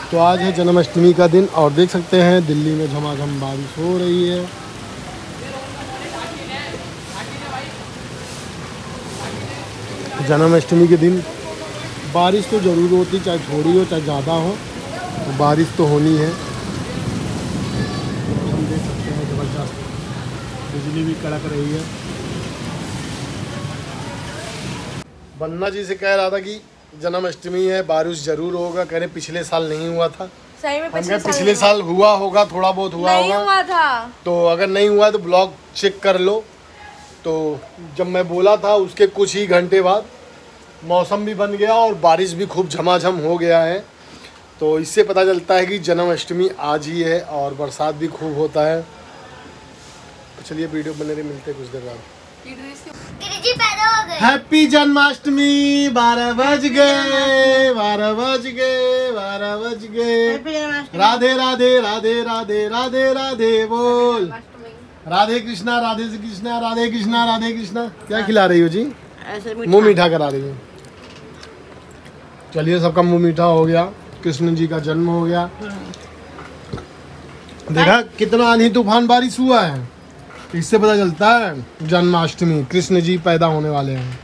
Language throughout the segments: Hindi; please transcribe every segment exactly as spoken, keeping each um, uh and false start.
तो आज है जन्माष्टमी का दिन और देख सकते हैं दिल्ली में झमाझम बारिश हो रही है। जन्माष्टमी के दिन बारिश तो ज़रूर होती, चाहे थोड़ी हो चाहे ज़्यादा हो, तो बारिश तो होनी है। हम देख सकते हैं ज़बरदस्त बिजली भी कड़क रही है। बन्ना जी से कह रहा था कि जन्माष्टमी है, बारिश जरूर होगा। कह रहे पिछले साल नहीं हुआ था। सही में पिछले, पिछले साल हुआ होगा, थोड़ा बहुत हुआ नहीं होगा। हुआ था। तो अगर नहीं हुआ तो ब्लॉग चेक कर लो। तो जब मैं बोला था उसके कुछ ही घंटे बाद मौसम भी बन गया और बारिश भी खूब झमाझम हो गया है। तो इससे पता चलता है कि जन्माष्टमी आज ही है और बरसात भी खूब होता है। तो चलिए वीडियो बने रहे, मिलते हैं कुछ देर बाद। हैप्पी जन्माष्टमी। बारह बज गए, बारह बज गए, बारह बज गए। राधे राधे राधे राधे राधे राधे बोल। राधे कृष्णा राधे से कृष्णा, राधे कृष्णा राधे कृष्णा। क्या खिला रही हो जी? मुंह मीठा करा रही हो। चलिए सबका मुंह मीठा हो गया, कृष्ण जी का जन्म हो गया। देखा कितना आंधी तूफान बारिश हुआ है, इससे पता चलता है जन्माष्टमी कृष्ण जी पैदा होने वाले हैं।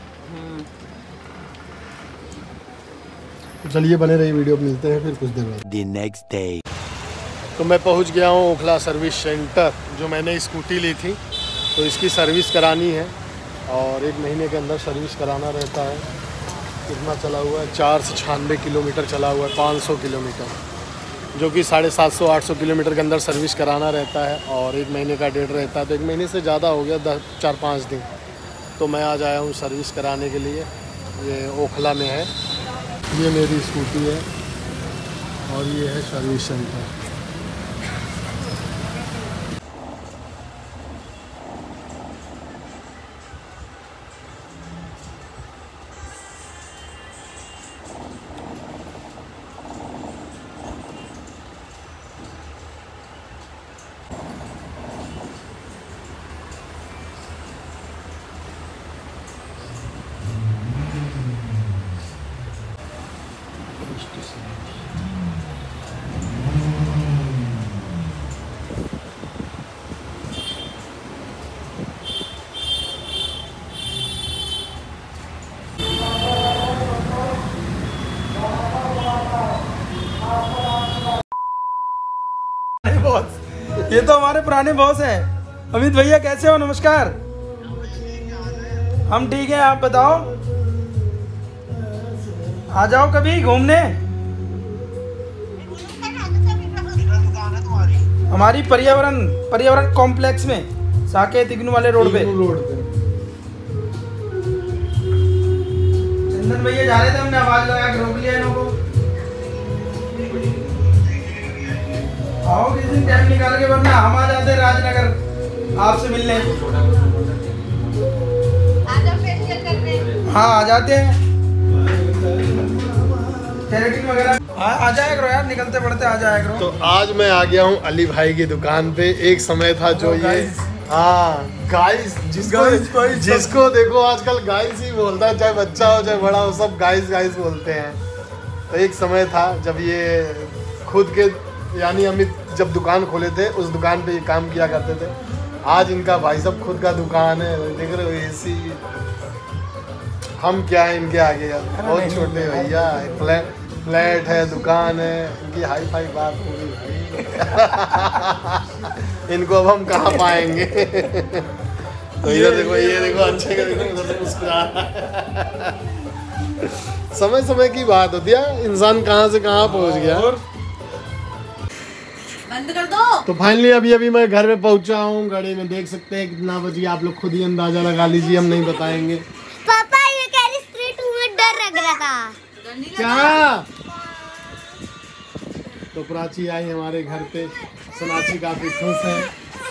तो चलिए बने रही वीडियो, मिलते हैं फिर कुछ देर बाद। The next day. तो मैं पहुंच गया हूं ओखला सर्विस सेंटर। जो मैंने स्कूटी ली थी तो इसकी सर्विस करानी है और एक महीने के अंदर सर्विस कराना रहता है। कितना चला हुआ है? चार से छियानवे किलोमीटर चला हुआ है, पाँच सौ किलोमीटर, जो कि साढ़े सात सौ आठ सौ किलोमीटर के अंदर सर्विस कराना रहता है और एक महीने का डेट रहता है। तो एक महीने से ज़्यादा हो गया, दस चार पाँच दिन। तो मैं आज आया हूँ सर्विस कराने के लिए। ये ओखला में है, ये मेरी स्कूटी है और ये है सर्विस सेंटर। ये तो हमारे पुराने बॉस हैं। अमित भैया कैसे हो? नमस्कार। हम ठीक हैं, आप बताओ। आ जाओ कभी घूमने। हमारी पर्यावरण पर्यावरण कॉम्प्लेक्स में, साकेत इग्नू वाले रोड पे। रोड पे चंदन भैया जा रहे थे, हमने आवाज लगा के रोक लिया इनको। आओ किसी दिन टाइम निकाल के, वरना हम आ जाते राजनगर आपसे मिलने। हाँ आ जाते हैं, केराटिन वगैरह। आ जाया करो यार, निकलते पड़ते आ जाया करो। तो आज मैं आ गया हूँ अली भाई की दुकान पे। एक समय था जो ये हाँ गाइस, जिसको जिसको देखो आजकल गाइस ही बोलता है, चाहे बच्चा हो चाहे बड़ा हो, सब गाइस गाइस बोलते हैं। तो एक समय था जब ये खुद के यानी अमित जब दुकान खोले थे, उस दुकान पे ये काम किया करते थे। आज इनका भाई साहब खुद का दुकान है, देख रहे हो एसी। हम क्या है इनके आगे यार, बहुत छोटे भैया। फ्लैट फ्लैट है, दुकान है, इनकी हाई फाई बात पूरी भाई। इनको अब हम कहाँ पाएंगे। तो इधर देखो, ये देखो अच्छे का देखो, उधर से मुस्कुरा रहा है। समय समय की बात होती है, इंसान कहाँ से कहाँ पहुँच गया। बंद कर दो। तो फाइनली अभी अभी मैं घर में पहुंचा हूँ। घड़ी में देख सकते हैं कितना बज गया, आप लोग खुद ही अंदाजा लगा लीजिए, हम नहीं बताएंगे। पापा ये कह रही स्ट्रीट में डर लग रहा था। क्या? तो प्राची आई हमारे घर पे, सनाची काफी खुश है।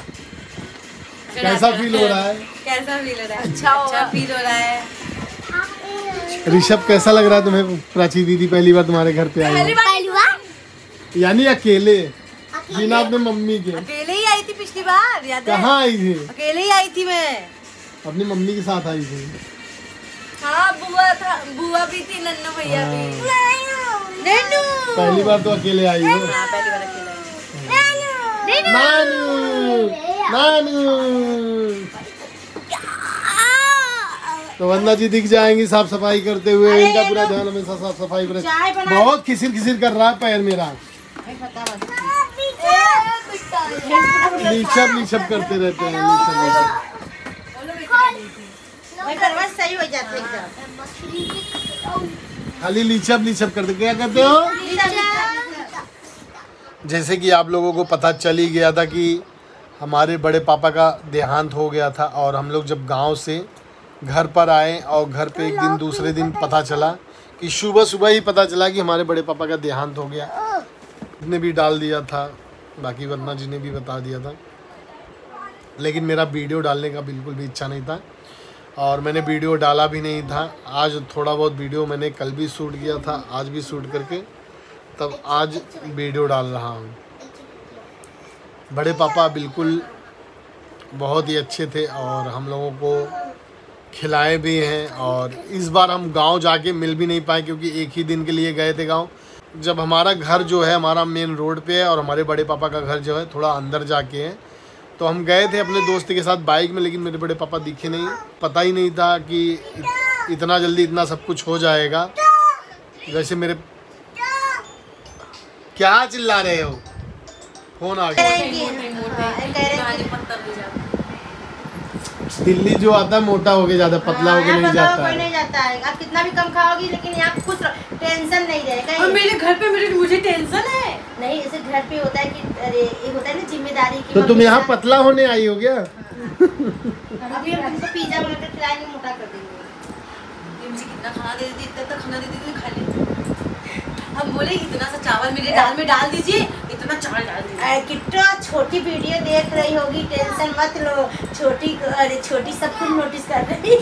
कैसा फील हो रहा है? कैसा फील हो रहा है? अच्छा अच्छा फील हो रहा है। ऋषभ कैसा लग रहा है तुम्हें? प्राची दीदी पहली बार तुम्हारे घर पे आई है, पहली बार यानी अकेले, बिना अपने मम्मी के। अकेले ही आई थी पिछली बार, याद है? कहाँ आई थी? अकेले ही आई थी मैं, अपनी मम्मी के साथ आई थी। हाँ बुआ था, बुआ भी थी, नन्नू भैया भी। पहली बार तो अकेले आई हो। हाँ, पहली बार अकेले आए। नानू नानू तो वंदना जी दिख जाएंगी साफ सफाई करते हुए। इनका पूरा ध्यान हमेशा साफ सफाई पर। बहुत खिसिर खिसिर कर रहा है पैर मेरा। लीचप लीचप करते रहते हैं। लीचप लीचप सही हो जाते एकदम। खाली लीचप लीचप करते। क्या करते हो? जैसे कि आप लोगों को पता चल ही गया था कि हमारे बड़े पापा का देहांत हो गया था और हम लोग जब गांव से घर पर आए और घर पे एक दिन दूसरे दिन पता चला कि सुबह सुबह ही पता चला कि हमारे बड़े पापा का देहांत हो गया। ने भी डाल दिया था, बाकी वंदना जी ने भी बता दिया था, लेकिन मेरा वीडियो डालने का बिल्कुल भी इच्छा नहीं था और मैंने वीडियो डाला भी नहीं था। आज थोड़ा बहुत वीडियो मैंने कल भी शूट किया था, आज भी शूट करके तब आज वीडियो डाल रहा हूँ। बड़े पापा बिल्कुल बहुत ही अच्छे थे और हम लोगों को खिलाए भी हैं और इस बार हम गांव जाके मिल भी नहीं पाए क्योंकि एक ही दिन के लिए गए थे गांव। जब हमारा घर जो है हमारा मेन रोड पे है और हमारे बड़े पापा का घर जो है थोड़ा अंदर जाके है, तो हम गए थे अपने दोस्त के साथ बाइक में, लेकिन मेरे बड़े पापा दिखे नहीं। पता ही नहीं था कि इतना जल्दी इतना सब कुछ हो जाएगा। वैसे मेरे क्या चिल्ला रहे हो? फोन आ गया। दिल्ली जो आता है मोटा होके जाता है, पतला होके नहीं जाता है। नहीं जाता है। आप कितना भी कम खाओगी लेकिन यहाँ खुश रहो, टेंशन नहीं रहेगा। और मेरे घर पे मेरे मुझे टेंशन है नहीं, ऐसे घर पे होता है कि अरे ये होता है ना जिम्मेदारी की। तो तुम यहाँ पतला होने आई हो क्या? अभी हम तुमको पिज्जा बनाकर खिलाएंगे, मोटा कर देंगे। मुझे कितना खाना दे देती, इतना खाना दे देती, खा ले। अब बोले इतना सा चावल मेरे दाल में डाल दीजिए, इतना चावल डाल दीजिए। कितना छोटी वीडियो देख रही होगी, टेंशन मत लो। छोटी अरे छोटी सब कुछ नोटिस कर रही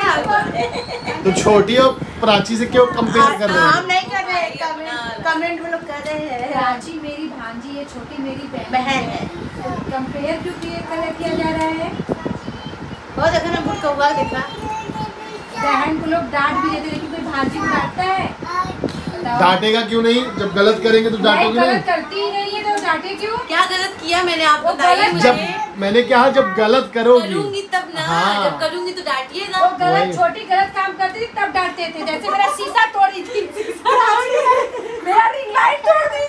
है। तो छोटी और प्राची से क्यों कंपेयर कर रहे हम हैं? नहीं कर रहे, कमेंट कमेंट में लोग कर रहे हैं। प्राची मेरी भांजी है, छोटी मेरी बहन है। कंपेयर क्यों किया जा रहा है? वो देखो ना बुट कौवा देखा। बहन को लोग डांट भी देते लेकिन कोई भांजी को डांटता है? डांटेगा क्यों नहीं? जब गलत करेंगे तो डांटोगे नहीं? गलत करती ही नहीं है तो डांटे क्यों? क्या गलत किया मैंने? आप बताइए मुझे। जब मैंने कहा जब गलत करोगी करूंगी तब ना। हाँ। जब करूंगी तो डांटिए ना। वो गलत वही। छोटी गलत काम करती थी तब डांटते थे। जैसे मेरा शीशा तोड़ी थी, मेरा रिंग लाइट तोड़ दी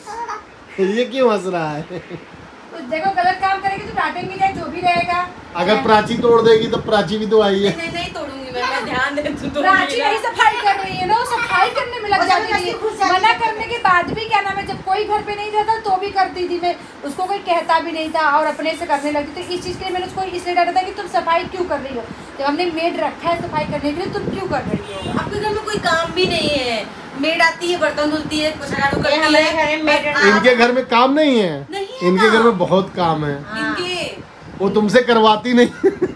थी। ये क्यों हंस रहा है? तो देखो गलत काम करेगी तो डांटेंगे, चाहे जो भी रहेगा। अगर प्राची तोड़ देगी तो प्राची भी तो आई है। नहीं नहीं तोड़ूंगी मैं, मैं ध्यान दे तू तो। प्राची नहीं सफाई कर रही है ना, वो सफाई करने में लग जाती थी। मना करने के बाद भी क्या नाम है, जब कोई घर पे नहीं रहता तो भी करती थी। मैं उसको कोई कहता भी नहीं था और अपने से करने लगी। तो इस चीज़ के लिए मैंने उसको इसलिए डांटा था कि तुम सफाई क्यों कर रही हो? जब हमने मेड रखा है सफाई करने के लिए, तुम क्यों कर रही हो? आपके घर में कोई काम भी नहीं है, मेड आती है, बर्तन धुलती है, कुछ झाड़ू करती है। हमारे घर में मेड इनके घर में काम नहीं है। नहीं है इनके ना। घर में बहुत काम है। इनके वो तुमसे करवाती नहीं।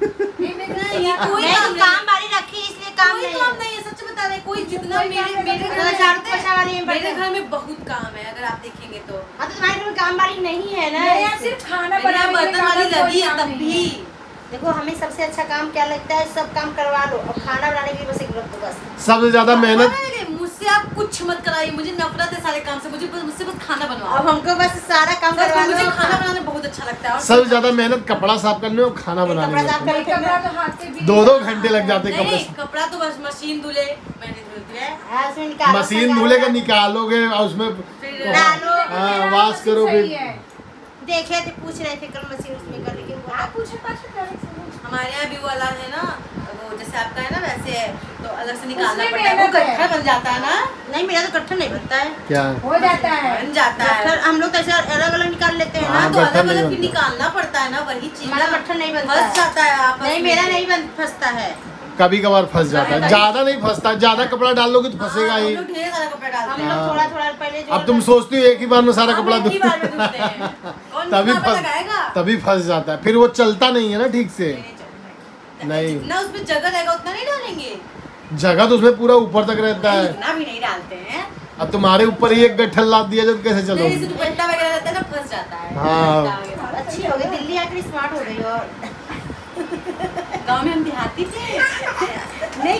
नहीं, कोई नहीं, काम तुम काम वाली रखी इसलिए काम कोई नहीं काम है। नहीं है, सच बता रहे। कोई जितना मेरे मेरे घर तो में झाड़ू पोछा वाली है, मेरे बर्तन। घर में बहुत काम है, अगर आप देखेंगे तो। हाँ तो तुम्हारे घर में काम वाली नहीं है ना। मेरे यहाँ सिर्फ खाना मेरे यहाँ बनाने के बर्तन वाली लिए लगी है काम तब नहीं है। भी। देखो हमें सबसे अच्छा काम क्या लगता है, सब काम करवा लो और खाना बनाने के लिए बस एक रख दो बस। सबसे ज्यादा मेहनत मुझसे आप कुछ मत कराइए, मुझे नफरत है सारे काम से। मुझे बस मुझसे बस खाना बनवाओ। अब हमको बस सारा काम बस करवा मुझे लो। खाना बनाना बहुत अच्छा लगता है। और सबसे ज्यादा मेहनत कपड़ा साफ करने और खाना बनाने कपड़ा में साफ होती है। करके कपड़ा तो हाथ से भी दो दो घंटे लग जाते हैं नहीं, कपड़े। कपड़ा तो बस मशीन धुले, मैंने धुल दिया। हाँ, उसमें निकालो, मशीन संगालो। धुले का निकालोगे और उसमें फिर डालो। हाँ, वाश करो सही फिर। है। देखे थे, पूछ रहे थे कल मशीन उसमें कर लेकिन बोला आप पूछे पास में कर सकते हमारे यहाँ भी वो वाला है ना, वो जैसे आपका है ना वैसे है, तो अलग से निकालना उसमें पड़ता है। वो मेहनत है। गट्ठर बन जाता है ना, नहीं, मेरा तो कट्ठर नहीं बनता है। क्या हो जाता है। बन जाता है। कट्ठर हम लोग तो ऐसे अलग अलग निकाल लेते हैं हाँ, ना। तो गट्ठर अलग नहीं अलग फिर बनता। निकालना पड़ता है ना, वही चीज हमारा ना। कट्ठर नहीं बनता फंस है। जाता है आपस नहीं, में। मेरा नहीं बन फंसता है। कभी कभार फंस जाता है, ज्यादा नहीं फंसता। ज्यादा कपड़ा डाल लोगे तो फंसेगा हाँ, ही। हम लोग ढेर सारा कपड़ा हम डालते हैं। लोग थोड़ा थोड़ा पहले जो अब तुम सोचती हो एक ही बार में सारा हम कपड़ा एक ही धो- बार में धुलते हैं। कौन तभी कितना फंस लगाएगा? तभी फंस जाता है, फिर वो चलता नहीं है ना ठीक से। नहीं। जितना उसमें जगह रहेगा उतना नहीं डालेंगे, जगह तो उसमें पूरा ऊपर तक रहता है। इतना भी नहीं डालते हैं। अब तुम्हारे ऊपर ही एक गट्ठल लाद दिया जाए तो कैसे नहीं, जैसे चलोगे? दुपट्टा वगैरह रहता है ना, फंस जाता है। हाँ। दुपट्टा वगैरह। अच्छी हो गई, दिल्ली आकर स्मार्ट हो गई। और गाँव में हम देहाती थे। नहीं,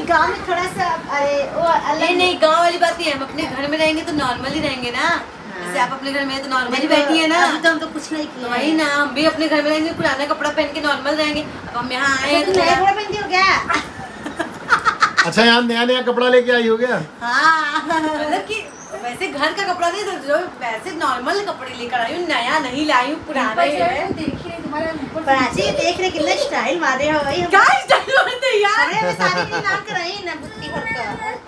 गांव में थोड़ा सा अरे वो अलग नहीं नहीं गांव वाली बात नहीं है, हम अपने घर में रहेंगे तो नॉर्मल ही रहेंगे ना। जैसे आप अपने घर में तो नॉर्मल ही बैठी है ना, अभी तो हम तो कुछ नहीं किए। वही ना, हम भी अपने घर में रहेंगे पुराना कपड़ा पहन के नॉर्मल रहेंगे। अब हम यहाँ आए हैं तो तो नया कपड़ा पहनती हो क्या? अच्छा यहाँ नया नया कपड़ा लेके आई हो गया? हाँ मतलब कि वैसे घर का कपड़ा नहीं, तो जो वैसे नॉर्मल कपड़े लेकर आई हूँ, नया नहीं लाई हूँ, पुराना ही है। देखिए तुम्हारे ऊपर प्राची देख रहे कितना स्टाइल मारे हो भाई। क्या स्टाइल मारते हैं यार? अरे मैं शादी के नाम कराई ना बुद्धि भर का।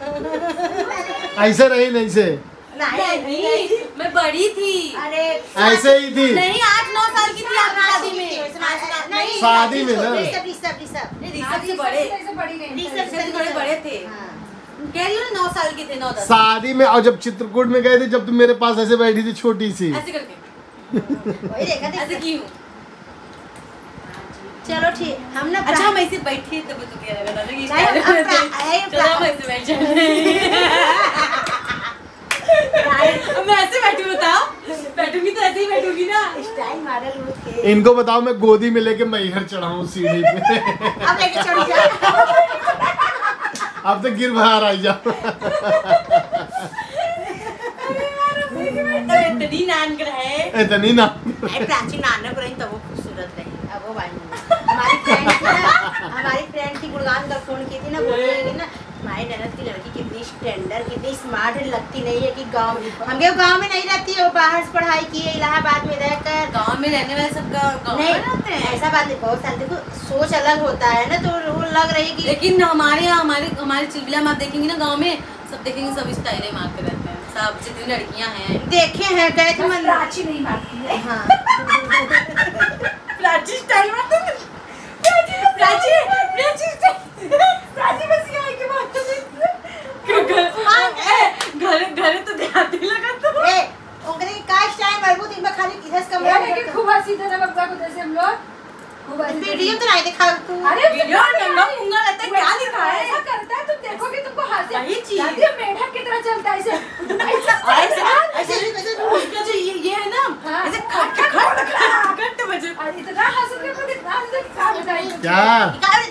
ऐसे रही नहीं से? नहीं नहीं, मैं बड़ी थी। अरे ऐसे ही थी? नहीं, आठ नौ साल की थी आप शादी में। नहीं शादी में ना? ऋषभ ऋषभ ऋषभ ऋषभ से बड़े, से बड़ी गई ऋषभ से थोड़े बड़े थे। कह रही हूँ नौ साल की थे, नौ दस। शादी में, और जब चित्रकूट में गए थे, जब तुम मेरे पास ऐसे बैठी थी छोटी सी, ऐसे करके वही देखा ऐसे देखा। की हूँ। चलो ठीक हम ना अच्छा हम ऐसे बैठे तब तो क्या लगा था कि नहीं, स्टाइल अब में प्रा- थे। अरे, चलो हम ऐसे बैठ जाते अब मैं ऐसे बैठी बताओ, बैठूंगी तो ऐसे ही बैठूंगी ना। स्टाइल मॉडल वो थे। इनको बताओ मैं गोदी में लेके मैहर चढ़ाऊं सीढ़ी पे। अब लेके चढ़ जा। अब तो गिर बाहर आई जाओ। इतनी नानकर है। इतनी ना। अरे प्राची नानक रही तो वो खूबसूरत रही। अब वो भाई हमारी फ्रेंड थी ना, हमारी फ्रेंड थी गुड़गांव का, फोन की थी ना, बोल रही थी ना हमारी ननद की लड़की कितनी स्टैंडर्ड कितनी स्मार्ट है, लगती नहीं है कि गांव हम गए गांव में नहीं रहती है, वो बाहर से पढ़ाई की है इलाहाबाद में रहकर। गांव में रहने वाले सब गांव में नहीं रहते हैं। ऐसा बात नहीं, बहुत साल देखो सोच अलग होता है ना, तो वो लग रही कि लेकिन हमारे यहाँ हमारे हमारे चिलबिला में आप देखेंगे ना गांव में सब देखेंगे सब स्टाइल मारते रहते हैं, सब जितनी लड़कियां हैं। देखे हैं गए थे मन। प्राची नहीं मारती है। हाँ प्राची स्टाइल मारते हैं। प्राची प्राची प्राची स्टाइल प्राची बस ये है कि बात क्यों घर घर घर तो देहाती लगा तो ए ओकरे का स्टाइल मरबूत इनमें खाली इधर से यार कमरा लेकिन खूब हंसी था ना बब्बा को, जैसे हम लोग खूब हंसी थे। वीडियो तो नहीं दिखा तू। अरे वीडियो नंगा पुंगा रहता है, क्या लिखा है? ऐसा करता है, तुम देखोगे तुमको हंसी वही चीज। दादी मेढक की तरह चलता है ऐसे ऐसा ऐसे ऐसे भी वैसे भी। उसका जो ये ये है ना हाँ। ऐसे खट खट खट खट बजे। और इतना हंसते हैं, इतना हंसते हैं, क्या बताएं। क्या? निकाल